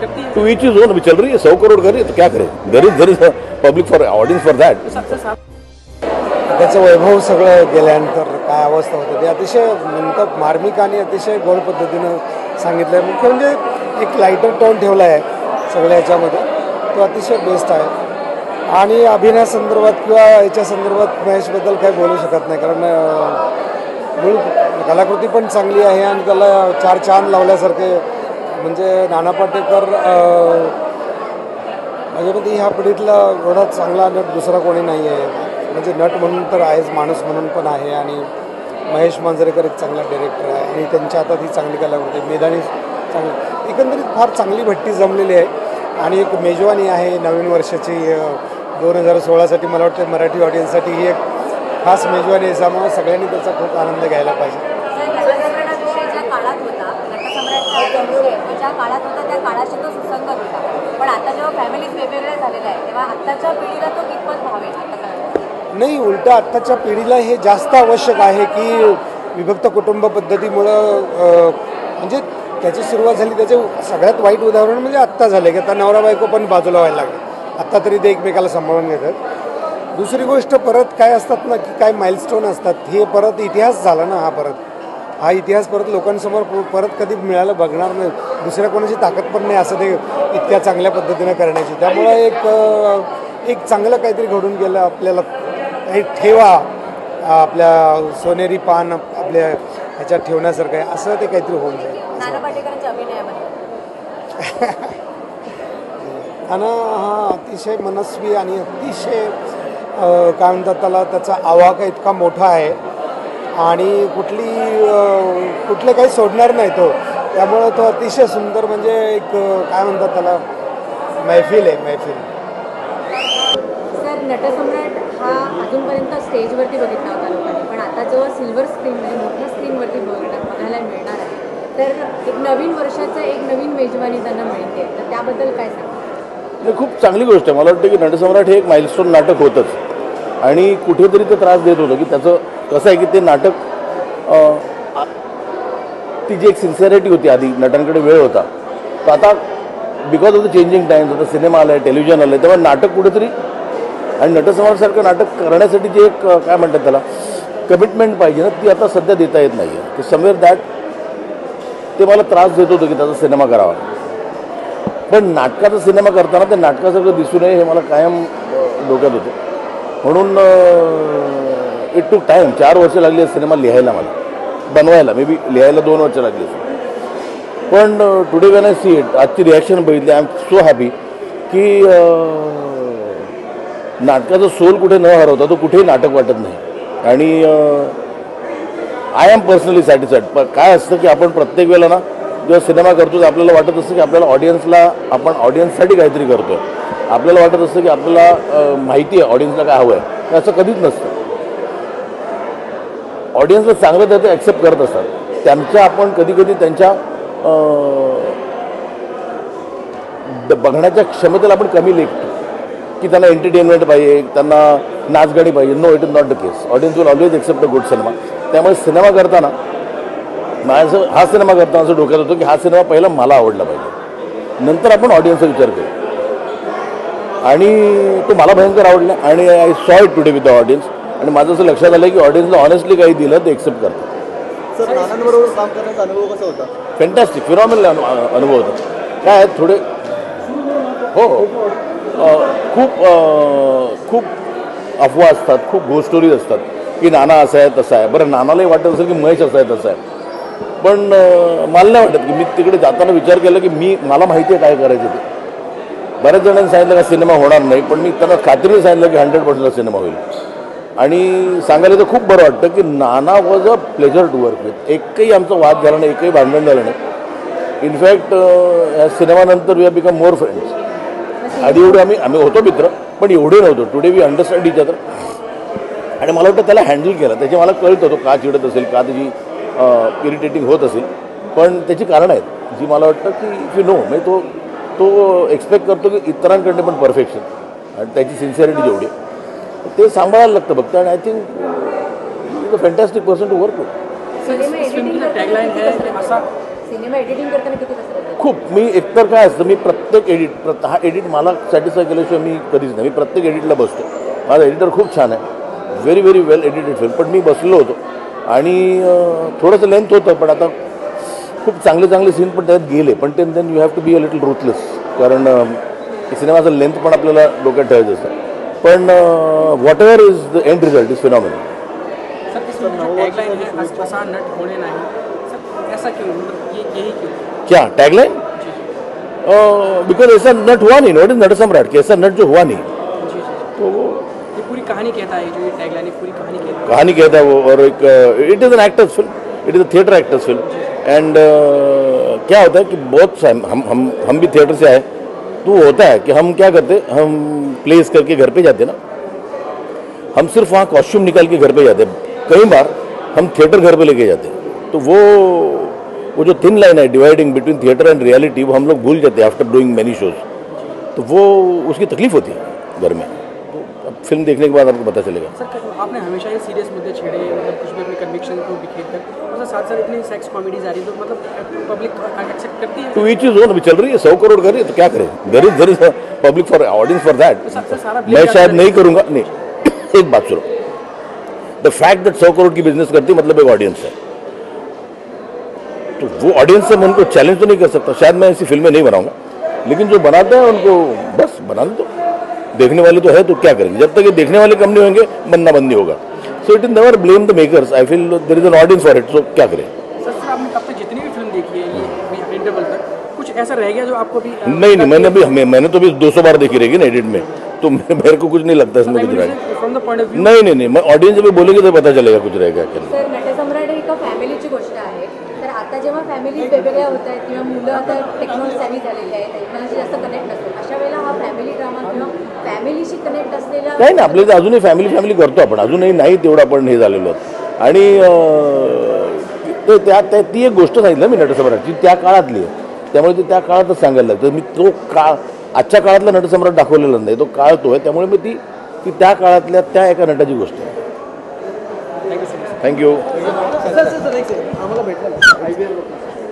To each is on अभी चल रही है 100 करोड़ कर रही है तो क्या करें there is public for audience for that. त्याचं वैभव सगळं गेल्यानंतर काय अवस्था होते ते अतिशय नंतर मार्मिक आणि अतिशय गोड पद्धतीनं सांगितलं आहे. मुख्य म्हणजे एक लाईटर टोन ठेवला आहे सगळ्या याच्यामध्ये तो अतिशय बेस्ट आहे. आणि अभिनयासंदर्भात किंवा याच्या संदर्भात महेशबद्दल काही बोलू शकत नाही कारण मूळ कलाकृती पण चांगली आहे आणि त्याला 4 चांद लावल्यासारखे म्हणजे नाना पाटेकर माझ्यामध्ये ह्या पिढीतला एवढा चांगला नट दुसरा कोणी नाही आहे. म्हणजे नट म्हणून तर आहेच माणूस म्हणून पण आहे आणि महेश मांजरेकर एक चांगला डायरेक्टर आहे आणि त्यांच्या हातात ही चांगली कलाकृती मेदानी चांगली एकंदरीत फार चांगली भट्टी जमलेली आहे. आणि एक मेजवानी आहे नवीन वर्षाची 2016साठी मला वाटतं मराठी ऑडियन्ससाठी ही एक खास मेजवानी आहे त्यामुळे सगळ्यांनी त्याचा खूप आनंद घ्यायला पाहिजे. ज्या काळात होता त्या काळाशी तो सुसंगत होता पण आता जेव्हा फॅमिलीज वेगवेगळ्या झालेल्या आहेत तेव्हा आत्ताच्या पिढीला तो कितपत भावेल नाही उलटं आत्ताच्या पिढीला हे जास्त आवश्यक आहे की विभक्त कुटुंब पद्धतीमुळं म्हणजे त्याची सुरुवात झाली त्याचे सगळ्यात वाईट उदाहरण म्हणजे आत्ता झालं की आता नवरा बायको पण बाजूला व्हायला लागले. आत्ता तरी ते एकमेकाला सांभाळून घेतात. दुसरी गोष्ट परत काय असतात ना की काय माइलस्टोन असतात हे परत इतिहास झाला ना हा इतिहास परत लोकांसमोर परत कधी मिळायला बघणार नाही. दुसऱ्या कोणाची ताकद पण नाही असं ते इतक्या चांगल्या पद्धतीनं करण्याची. त्यामुळं एक चांगलं काहीतरी घडून गेलं आपल्याला काही ठेवा आपल्या सोनेरी पान आपल्या ह्याच्यात ठेवण्यासारखं आहे असं ते काहीतरी होऊन जाईल. नाना पाटेकरांच्या अभिनयामध्ये नाना हा अतिशय मनस्वी आणि अतिशय काय म्हणतात त्याला त्याचा आवाका इतका मोठा आहे आणि कुठले काही सोडणार नाही तो. त्यामुळं तो अतिशय सुंदर म्हणजे एक काय म्हणतात त्याला मैफिल आहे मैफिल. सर नटसम्राट हा अजूनपर्यंत स्टेजवरती बघितला होता लोकांनी पण आता जेव्हा सिल्वर स्क्रीन म्हणजे मोठ्या स्क्रीनवरती बघायला मिळणार आहे तर एक नवीन वर्षाचं एक नवीन मेजवानी त्यांना मिळते तर त्याबद्दल काय सांगा. खूप चांगली गोष्ट आहे. मला वाटतं की नटसम्राट हे एक माइलस्टोन नाटक होतंच आणि कुठेतरी ते त्रास देत होतं की त्याचं कसं आहे की ते नाटक ती जी एक सिन्सिअरिटी होती आधी नटांकडे वेळ होता तर आता because of the changing times आता सिनेमा आला आहे टेलिव्हिजन आलं आहे तेव्हा नाटक कुठेतरी आणि नटसम्राटसारखं नाटक करण्यासाठी जे एक काय म्हणतात त्याला कमिटमेंट पाहिजे ना ती आता सध्या देता येत नाही आहे. ते समवेअर दॅट ते मला त्रास देत होतं की त्याचा सिनेमा करावा पण नाटकाचा सिनेमा करताना ते नाटकासारखं दिसू नये हे मला कायम डोक्यात होतं. म्हणून इट टूक टाईम 4 वर्ष लागली सिनेमा लिहायला मला बनवायला मे बी लिहायला 2 वर्ष लागली पण today when I see it आजची रिॲक्शन बघितली आय एम सो हॅपी की नाटकाचा सोल कुठे न हरवता तो कुठेही नाटक वाटत नाही आणि आय एम पर्सनली सॅटिस्फाईड. पण काय असतं की आपण प्रत्येक वेळेला ना जेव्हा सिनेमा करतो तर आपल्याला वाटत असतं की आपल्याला आपण ऑडियन्ससाठी काहीतरी करतो आहे. आपल्याला वाटत असतं की आपल्याला माहिती आहे ऑडियन्सला काय हवं आहे तर असं कधीच नसतं. ऑडियन्सला चांगलं त्याचं ॲक्सेप्ट करत असतात त्यांच्या आपण कधी कधी त्यांच्या बघण्याच्या क्षमतेला आपण कमी लेखतो की त्यांना एंटरटेनमेंट पाहिजे त्यांना नाचगाणी पाहिजे. No it is not the case. Audience will always accept a good cinema. त्यामुळे सिनेमा करताना माझं हा सिनेमा करताना असं डोक्यात होतं की हा सिनेमा पहिला मला आवडला पाहिजे नंतर आपण ऑडियन्सचा विचार करू आणि तो मला भयंकर आवडला आणि I saw it today with the audience आणि माझं असं लक्षात आलं की ऑडियन्सला ऑनेस्टली काही दिलं ते एक्सेप्ट करतात. सर नानांबरोबर काम करण्याचा अनुभव कसा होता. फॅन्टॅस्टिक फिनॉमिनल अनुभव होता. काय थोडे हो खूप अफवा असतात खूप घोस्ट स्टोरीज असतात की नाना असं आहे तसं आहे. बरं नानालाही वाटत असेल की महेश असं आहे तसं आहे पण मला नाही वाटत की मी तिकडे जाताना विचार केला की मला माहिती आहे काय करायचं ते. बऱ्याच जणांनी सांगितलं का सिनेमा होणार नाही पण मी त्यांना खात्रीने सांगितलं की 100% सिनेमा होईल आणि सांगायला तर खूप बरं वाटतं की Nana was a pleasure to work with. एकही आमचा वाद झाला नाही एकही भांडण झालं नाही. इनफॅक्ट या सिनेमानंतर we have become more friends. आधी एवढे आम्ही होतो मित्र पण एवढे नव्हतो. Today we understand each other आणि मला वाटतं त्याला हँडल केलं त्याचे मला कळत होतो का चिडत असेल का त्याची इरिटेटिंग होत असेल पण त्याची कारणं आहेत जी मला वाटतं की इफ यू नो म्हणजे तो एक्सपेक्ट करतो की इतरांकडे पण परफेक्शन आणि त्याची सिन्सिअरिटी जेवढी ते सांभाळायला लागतं बघतं आणि I think is a fantastic person to work with. Cinema editing करताना किती कसरत आहे? खूप मी एकतर काय असतं, मी प्रत्येक हा एडिट मला सॅटिस्फाय केल्याशिवाय मी कधीच नाही. मी प्रत्येक एडिटला बसतो. माझा एडिटर खूप छान आहे, very very well edited film. पण मी बसलेलो होतो आणि थोडंसं लेंथ होतं, पण आता खूप चांगले चांगले सीन पण त्यात गेले. पण then you have to be a little ruthless, कारण सिनेमाचा लेंथ पण आपल्याला डोक्यात ठेवायचं असतं. पण whatever is the end result is phenomenal. Sir इसमें जो टैगलाइन है आसान नट होने नहीं, सर ऐसा क्यों, मतलब यही क्यों? क्या टैगलाइन? बिकॉज ऐसा नट हुआ नहीं. नॉट इज नट सम्राट कि ऐसा नट जो हुआ नहीं, जी जी, तो वो ये पूरी कहानी कहता है, जो ये टैगलाइन है पूरी कहानी कहता है। कहानी कहता है वो. और एक it is an actors film, it is a theatre actors film. And क्या होता है कि बहुत से हम भी थिएटर से आए, तो होता है कि हम क्या करते, हम प्लेस करके घर पे जाते ना, हम सिर्फ वहाँ कॉस्ट्यूम निकाल के घर पे जाते. कई बार हम थिएटर घर पे लेके जाते. तो वो जो थिन लाइन है dividing between theatre and reality, वो हम लोग भूल जाते हैं आफ्टर डूइंग मैनी शोज. तो वो उसकी तकलीफ होती है घर में. अब फिल्म देखने के बाद आपको पता चलेगा. सर आपने हमेशा ये सीरियस मुद्दे छेड़े, मतलब कुछ भी अपने कन्विक्शन को बिखेर कर, और साथ साथ इतनी सेक्स कॉमेडीज आ रही है, तो मतलब पब्लिक एक्सेप्ट करती है? तो ये चीज़ हो ना, चल रही है 100 करोड़ कर रही है, तो क्या करें. There is public for audience for that. मैं शायद नहीं करूँगा. नहीं, एक बात सुनो, द फैक्ट दैट 100 करोड़ की बिजनेस करती मतलब एक ऑडियंस है, तो वो ऑडियंस से मैं उनको चैलेंज तो नहीं कर सकता. शायद मैं ऐसी फिल्में नहीं बनाऊंगा, लेकिन जो बनाते हैं उनको बस बना दो. देखने वाले तो है, तो क्या करेंगे. जब तक ये देखने वाले कम नहीं होंगे, बनना बंद नहीं होगा. So it is never blame the makers. I feel there is an audience for it. So क्या करें. सर आपने अब तक जितनी भी फिल्म देखी है ये इंटरवल तक, कुछ ऐसा रह गया जो आपको भी नहीं, मैंने तो भी 200 बार देखी रहेगी ना एडिट में, तो मेरे को कुछ नहीं लगता इसमें कुछ रहेगा. From the point of view? नहीं, मैं ऑडियन्स जब बोलेगी तो पता चलेगा कुछ रहेगा क्या. सर नटसम्राट ही एका फॅमिलीची गोष्ट आहे. तर आता जेव्हा फॅमिलीज वेगवेगळ्या होत आहेत किंवा मुलं आता टेक्नॉलॉजी सॅव्ही झालेली आहेत, एकमेकांशी जास्त कनेक्ट असतात, अशा वेळेला हा फॅमिली ड्रामा किंवा फॅमिलीशी कनेक्ट असलेला नाही ना, आपल्या इथे अजूनही फॅमिली करतो आपण. अजूनही नाही तेवढं आपण हे झालेलो आहोत. आणि ती एक गोष्ट सांगितलं मी नटसम्राटची, त्या काळातली आहे, त्यामुळे ते त्या काळातच सांगायला लागतं. मी तो काळ आजच्या काळातला नटसम्राट दाखवलेला नाही, तो काळ तो आहे. त्यामुळे मी ती त्या काळातल्या त्या एका नटाची गोष्ट आहे. Thank you so much. Thank you. Sir आम्हाला भेटलं